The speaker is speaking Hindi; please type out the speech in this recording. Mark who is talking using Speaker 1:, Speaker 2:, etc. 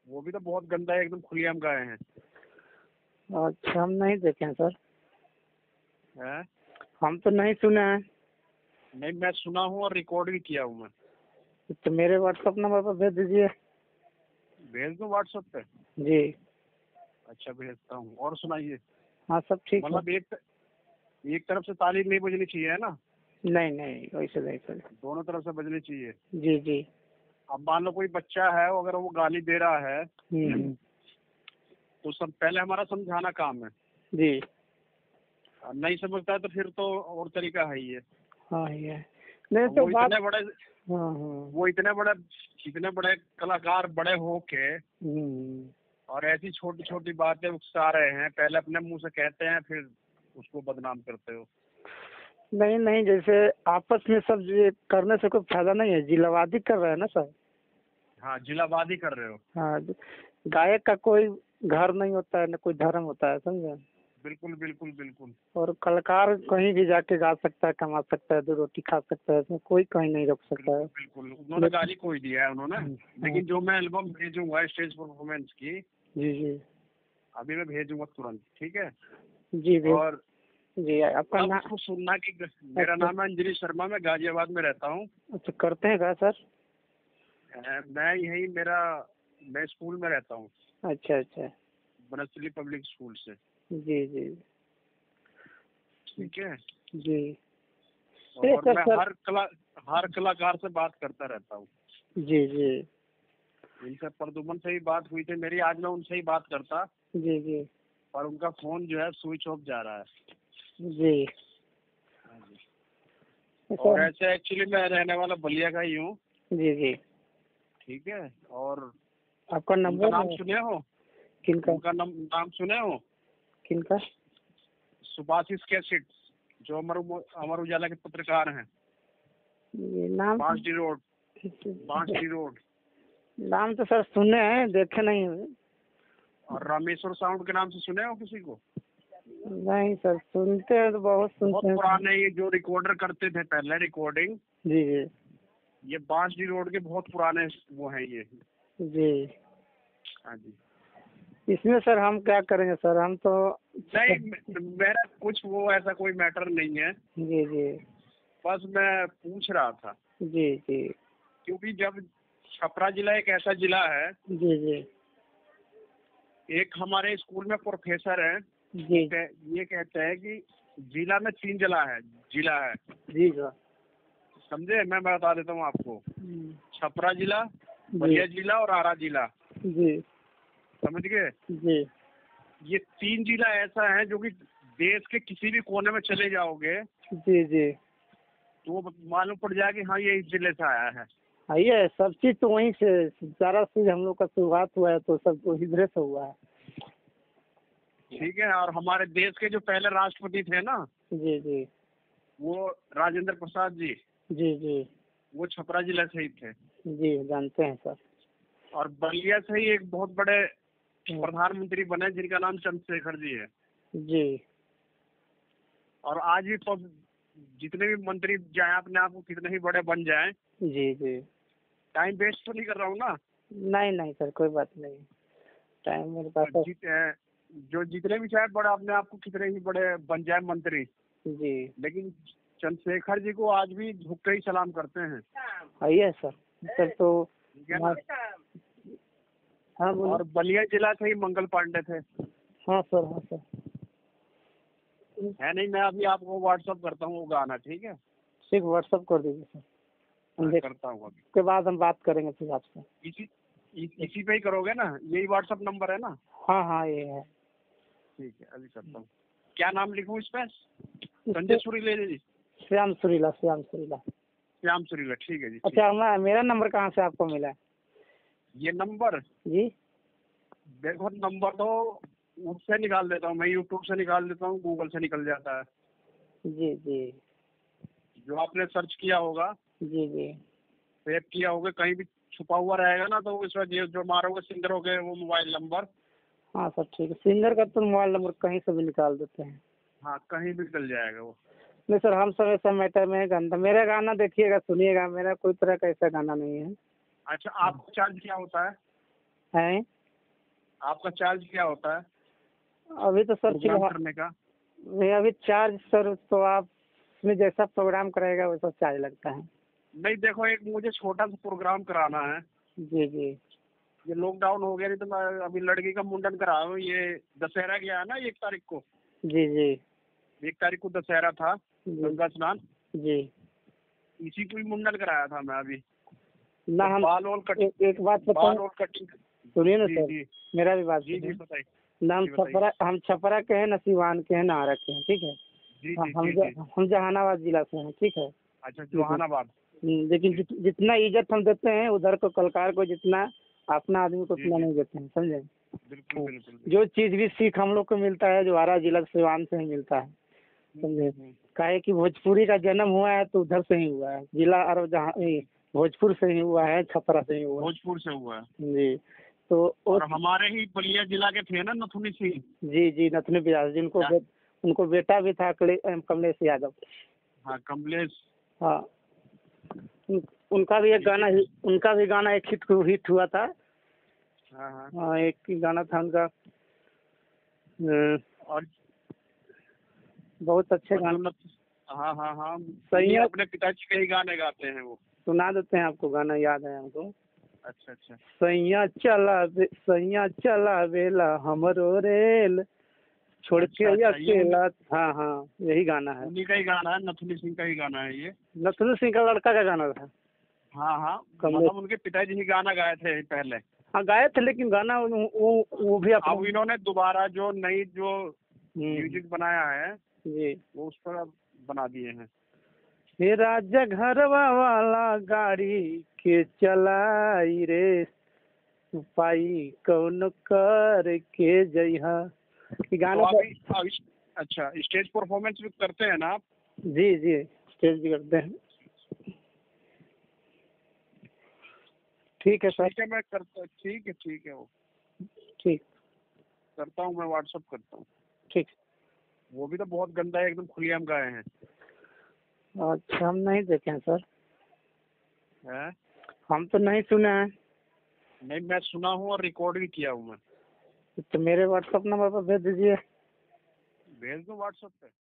Speaker 1: वो भी तो बहुत गंदा है, एकदम खुलेआम गाए हैं।
Speaker 2: अच्छा, हम नहीं देखे हैं सर।
Speaker 1: हैं?
Speaker 2: हम तो नहीं सुने हैं।
Speaker 1: नहीं, मैं सुना हूँ और रिकॉर्ड भी किया हूँ मैं।
Speaker 2: तो मेरे व्हाट्सएप नंबर पर भेज दीजिए।
Speaker 1: भेज दूँ व्हाट्सएप पे?
Speaker 2: जी।
Speaker 1: अच्छा, भेजता हूँ। और सुनाइए।
Speaker 2: हाँ, सब ठीक है।
Speaker 1: मतलब एक तरफ से ताली नहीं बजनी चाहिए, है ना?
Speaker 2: नहीं नहीं, वैसे नहीं सर।
Speaker 1: दोनों तरफ से बजनी चाहिए।
Speaker 2: जी जी।
Speaker 1: अब मान लो कोई बच्चा है, अगर वो गाली दे रहा है तो सब पहले हमारा समझाना काम है।
Speaker 2: जी।
Speaker 1: और नहीं समझता है तो फिर तो और तरीका है ही है।
Speaker 2: हाँ, ये नहीं तो
Speaker 1: वो
Speaker 2: बात।
Speaker 1: इतने बड़े
Speaker 2: हाँ हाँ।
Speaker 1: वो इतने बड़े कलाकार बड़े होके और ऐसी छोटी छोटी बातें उकसा रहे हैं, पहले अपने मुंह से कहते हैं फिर उसको बदनाम करते हो।
Speaker 2: नहीं नहीं, जैसे आपस में सब ये करने से कोई फायदा नहीं है, जिलावादी कर रहे हैं ना सर।
Speaker 1: हाँ, जिलावादी कर रहे हो।
Speaker 2: हाँ, गायक का कोई घर नहीं होता है, न कोई धर्म होता है, समझे।
Speaker 1: बिल्कुल बिल्कुल बिल्कुल।
Speaker 2: और कलाकार कहीं भी जाके गा सकता है, कमा सकता है, 2 रोटी खा सकता है, इसमें कोई कहीं नहीं रोक सकता है।
Speaker 1: बिल्कुल उन्होंने गाली कोई दिया है उन्होंने। लेकिन जो मैं एल्बम भेजूंगा स्टेज परफॉर्मेंस की,
Speaker 2: जी जी।
Speaker 1: अभी मैं भेजूंगा तुरंत, ठीक है?
Speaker 2: जी जी।
Speaker 1: और
Speaker 2: जी, आपका नाम?
Speaker 1: आपको सुनना कि मेरा नाम है अंजलि शर्मा, मैं गाजियाबाद में रहता हूँ।
Speaker 2: अच्छा, करते हैं क्या सर?
Speaker 1: मैं स्कूल में रहता हूँ,
Speaker 2: अच्छा अच्छा।
Speaker 1: बनस्थली पब्लिक स्कूल से।
Speaker 2: जी जी।
Speaker 1: ठीक है।
Speaker 2: जी।
Speaker 1: और
Speaker 2: सर
Speaker 1: मैं
Speaker 2: सर।
Speaker 1: हर कलाकार से बात करता रहता हूँ।
Speaker 2: जी जी।
Speaker 1: इनसे प्रदुमन से ही बात हुई थी मेरी, आज मैं उनसे ही बात करता,
Speaker 2: जी जी।
Speaker 1: पर उनका फोन जो है स्विच ऑफ जा रहा है।
Speaker 2: जी।
Speaker 1: और ऐसे एक्चुअली मैं रहने वाला बलिया का ही हूँ।
Speaker 2: जी जी।
Speaker 1: ठीक है। और
Speaker 2: आपका
Speaker 1: उनका
Speaker 2: नंबर?
Speaker 1: नाम सुने हो?
Speaker 2: किनका?
Speaker 1: उनका नाम सुने हो?
Speaker 2: किनका?
Speaker 1: सुभाषिस कैसेट, जो अमर उजाला के पत्रकार हैं।
Speaker 2: ये नाम
Speaker 1: बांसडी रोड।
Speaker 2: नाम तो सर सुने हैं, देखे नहीं हैं।
Speaker 1: और रामेश्वर साउंड के नाम से सुने हो किसी को?
Speaker 2: नहीं सर, सुनते हैं तो बहुत
Speaker 1: बहुत
Speaker 2: सुनते हैं।
Speaker 1: पुराने, ये जो रिकॉर्डर करते थे पहले रिकॉर्डिंग,
Speaker 2: जी जी।
Speaker 1: ये बांसडी रोड के बहुत पुराने वो हैं ये।
Speaker 2: जी।
Speaker 1: हाँ जी।
Speaker 2: इसमें सर हम क्या करेंगे सर, हम तो
Speaker 1: नहीं, मेरा कुछ वो ऐसा कोई मैटर नहीं है।
Speaker 2: जी जी।
Speaker 1: बस मैं पूछ रहा था
Speaker 2: जी जी।
Speaker 1: क्योंकि जब छपरा जिला एक ऐसा जिला है,
Speaker 2: जी जी।
Speaker 1: एक हमारे स्कूल में प्रोफेसर है,
Speaker 2: जी।
Speaker 1: ये कहते हैं कि जिला में 3 जिला है।
Speaker 2: जी सर।
Speaker 1: समझे? मैं बता देता हूँ आपको। छपरा जिला, बलिया जिला और आरा जिला।
Speaker 2: जी।
Speaker 1: समझ गए?
Speaker 2: जी।
Speaker 1: ये 3 जिला ऐसा है जो कि देश के किसी भी कोने में चले जाओगे
Speaker 2: जी जी।
Speaker 1: तो वो मालूम पड़ जाएगा कि हाँ ये इस जिले से आया है।
Speaker 2: आइए, सब चीज तो वहीं से, सारा चीज हम लोग का शुरुआत हुआ है तो सब तो इधर से हुआ है।
Speaker 1: ठीक है। और हमारे देश के जो पहले राष्ट्रपति थे ना,
Speaker 2: जी जी।
Speaker 1: वो राजेंद्र प्रसाद जी,
Speaker 2: जी जी।
Speaker 1: वो छपरा जिले से ही थे।
Speaker 2: जी, जानते हैं सर।
Speaker 1: और बलिया से ही एक बहुत बड़े प्रधानमंत्री बने जिनका नाम चंद्रशेखर जी है।
Speaker 2: जी।
Speaker 1: और आज भी तो जितने भी मंत्री जाए अपने आप को कितने ही बड़े बन जाएं,
Speaker 2: जी जी।
Speaker 1: टाइम वेस्ट तो नहीं कर रहा हूँ ना?
Speaker 2: नहीं नहीं सर, कोई बात नहीं, टाइम मेरे पास है।
Speaker 1: जो जितने भी चाहे बड़े अपने आप को कितने ही बड़े बन जाए मंत्री,
Speaker 2: जी।
Speaker 1: लेकिन चंद्रशेखर जी को आज भी झुक के ही सलाम करते हैं।
Speaker 2: आइए सर। सर तो
Speaker 1: ठीक है ना?
Speaker 2: हाँ
Speaker 1: और बलिया जिला से ही मंगल पांडे थे।
Speaker 2: हाँ सर। हाँ सर।
Speaker 1: है नहीं, मैं अभी आपको व्हाट्सअप करता हूँ वो गाना, ठीक है?
Speaker 2: ठीक, व्हाट्सअप कर दीजिए सर, हम
Speaker 1: करता हूँ अभी।
Speaker 2: उसके बाद हम बात करेंगे फिर आपसे।
Speaker 1: इसी पे ही करोगे ना? यही व्हाट्सअप नंबर है ना?
Speaker 2: हाँ हाँ, ये है।
Speaker 1: ठीक है, अभी करता हूँ। क्या नाम लिखूँ इस पे? संजय सुरीला जी?
Speaker 2: श्याम सुरीला, श्याम सुरीला।
Speaker 1: श्याम सुरीला, ठीक है जी।
Speaker 2: अच्छा, मेरा नंबर कहाँ से आपको मिला?
Speaker 1: ये नंबर
Speaker 2: जी।
Speaker 1: देखो, नंबर तो उससे निकाल देता हूँ मैं, यूट्यूब से निकाल देता हूँ, गूगल से निकल जाता है।
Speaker 2: जी जी।
Speaker 1: जो आपने सर्च किया होगा,
Speaker 2: जी जी।
Speaker 1: सेव किया होगा, कहीं भी छुपा हुआ रहेगा ना, तो इसमें जो मारोगे सिंगरों के वो मोबाइल नंबर।
Speaker 2: हाँ सर, ठीक है, सिंगर का तो मोबाइल नंबर कहीं से भी निकाल देते हैं।
Speaker 1: हाँ, कहीं भी चल जाएगा वो।
Speaker 2: नहीं सर, हम सब ऐसा मैटर में गाना, मेरा गाना देखिएगा, सुनिएगा, मेरा कोई तरह का ऐसा गाना नहीं है।
Speaker 1: अच्छा, आपको चार्ज क्या होता है?
Speaker 2: हैं?
Speaker 1: आपका चार्ज क्या होता है
Speaker 2: अभी तो सर
Speaker 1: प्रोग्राम
Speaker 2: फिलहाल
Speaker 1: करने का?
Speaker 2: नहीं, अभी चार्ज सर तो आप उसमें जैसा प्रोग्राम कराएगा वैसा चार्ज लगता है।
Speaker 1: नहीं देखो, एक मुझे छोटा सा प्रोग्राम कराना है।
Speaker 2: जी जी
Speaker 1: ये लॉकडाउन हो गया, नहीं तो मैं अभी लड़की का मुंडन करा रहा हूँ। ये दशहरा गया है ना 1 तारीख को।
Speaker 2: जी जी
Speaker 1: 1 तारीख को दशहरा था,
Speaker 2: जी
Speaker 1: गंगा स्नान।
Speaker 2: जी।
Speaker 1: इसी को ही मुंडन कराया था मैं अभी।
Speaker 2: ना
Speaker 1: तो
Speaker 2: हम
Speaker 1: बाल और कटिंग,
Speaker 2: एक बात
Speaker 1: बाल
Speaker 2: बताऊं,
Speaker 1: और कटिंग।
Speaker 2: सुनिए ना
Speaker 1: जी
Speaker 2: सर,
Speaker 1: जी
Speaker 2: मेरा भी बात
Speaker 1: जी जी
Speaker 2: सुनिए।
Speaker 1: बताइए।
Speaker 2: ना
Speaker 1: जी बताइए।
Speaker 2: हम छपरा के हैं, ना सिवान के हैं, ना आरा के हैं, ठीक है।
Speaker 1: जी
Speaker 2: हाँ,
Speaker 1: जी जी जी।
Speaker 2: हम जहानाबाद जिला से हैं, ठीक है।
Speaker 1: अच्छा, जहानाबाद।
Speaker 2: लेकिन
Speaker 1: जी
Speaker 2: जितना इज्जत हम देते हैं उधर को कलकार को जितना अपना आदमी को
Speaker 1: जी
Speaker 2: उतना
Speaker 1: जी।
Speaker 2: नहीं देते हैं, समझे।
Speaker 1: बिल्कुल बिल्कुल।
Speaker 2: जो चीज भी सीख हम लोग को मिलता है जो आरा जिला सिवान से ही मिलता है, समझे। काहे कि भोजपुरी का जन्म हुआ है तो उधर से ही हुआ है, जिला और जहाँ भोजपुर से ही हुआ है, छपरा से ही हुआ है।
Speaker 1: भोजपुर से हुआ है।
Speaker 2: जी तो
Speaker 1: और हमारे ही बलिया जिला के थे ना नथुनी सिंह।
Speaker 2: जी जी नथुनी व्यास जिनको उनको बेटा भी था कमलेश यादव।
Speaker 1: हाँ, कमलेश।
Speaker 2: हाँ, उनका भी एक गाना उनका भी गाना एक हिट हुआ था।
Speaker 1: हाँ हाँ।
Speaker 2: हाँ, एक ही गाना था उनका।
Speaker 1: और
Speaker 2: बहुत अच्छे गाने।
Speaker 1: हाँ हाँ हाँ,
Speaker 2: सही
Speaker 1: ये
Speaker 2: है,
Speaker 1: अपने पिताजी के ही गाने गाते हैं वो।
Speaker 2: सुना देते हैं आपको, गाना याद है हमको।
Speaker 1: अच्छा अच्छा।
Speaker 2: सैया चला बेला हमरो रेल छोड़ के
Speaker 1: अच्छा अच्छा, ये
Speaker 2: अकेला। हाँ हाँ, यही गाना है।
Speaker 1: उन्हीं का ही गाना है, नथुनी सिंह का ही गाना है ये।
Speaker 2: नथुनी सिंह का लड़का का गाना था।
Speaker 1: हाँ हाँ,
Speaker 2: कमलेश,
Speaker 1: मतलब उनके पिताजी ही गाना गाए थे पहले।
Speaker 2: हाँ गाए थे, लेकिन गाना वो भी
Speaker 1: अब इन्होंने दोबारा जो नई जो
Speaker 2: हम्म,
Speaker 1: म्यूजिक बनाया है
Speaker 2: जी।
Speaker 1: वो उस पर अब बना दिए हैं।
Speaker 2: हे राजा घरवा वाला गाड़ी के चलाई रे पाई कौन कर के जइहा। ये
Speaker 1: तो
Speaker 2: गाना
Speaker 1: अभी अच्छा, स्टेज परफॉर्मेंस भी करते हैं ना आप?
Speaker 2: जी जी स्टेज भी करते हैं। ठीक है सर।
Speaker 1: ठीक है, मैं करता, ठीक है वो
Speaker 2: ठीक
Speaker 1: करता हूँ, मैं व्हाट्सअप करता हूँ।
Speaker 2: ठीक।
Speaker 1: वो भी तो बहुत गंदा है, एकदम खुलेआम गाए हैं।
Speaker 2: अच्छा, हम नहीं देखे हैं सर,
Speaker 1: हैं?
Speaker 2: हम तो नहीं सुने हैं।
Speaker 1: नहीं, मैं सुना हूँ और रिकॉर्ड भी किया हूँ मैं।
Speaker 2: तो मेरे व्हाट्सअप नंबर पर भेज दीजिए।
Speaker 1: भेज दो व्हाट्सएप पे।